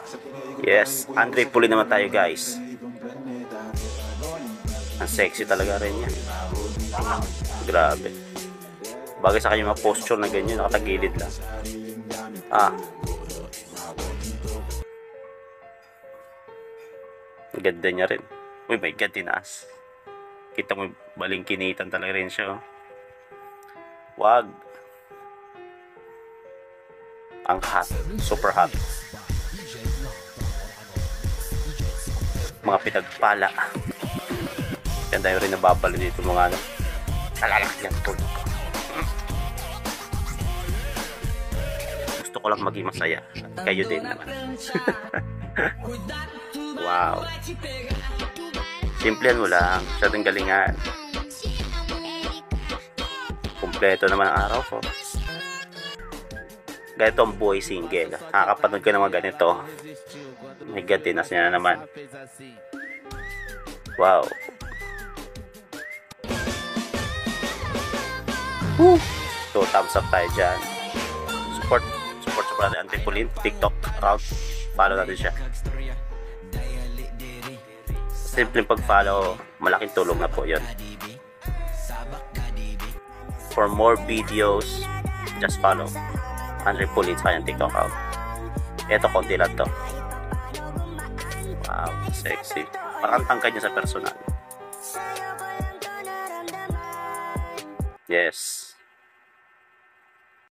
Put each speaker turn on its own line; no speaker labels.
Yes, Andre Puli naman tayo guys. Ang sexy talaga rin yan. Grabe. Bagay sa kanya mga posture na ganyan, nakatagilid lang. Ganda niya rin. Uy, my God, tinaas. Kita mo, balingkinitan talaga rin siya. Wag. Ang hot. Super hot. Mga pinagpala. Ganda yun rin nababalo dito mga ano. Talalaki yan po. Gusto ko lang maging masaya. Kayo din naman. Wow. Simplihan mo lang. Sa ating galingan. Kompleto naman ang araw ko. Ganito ang buhay single. Nakakapanood ka naman ganito. My God, tinas niya na naman. Wow. So, thumbs up tayo dyan. Support natin Andre Puli. TikTok account. Follow natin siya. Simpleng pag-follow, malaking tulong na po yun. For more videos, just follow Andre Puli sa kanyang TikTok account. Ito, konti lang to. Wow, sexy. Parang tangkay niya sa personal. Yes.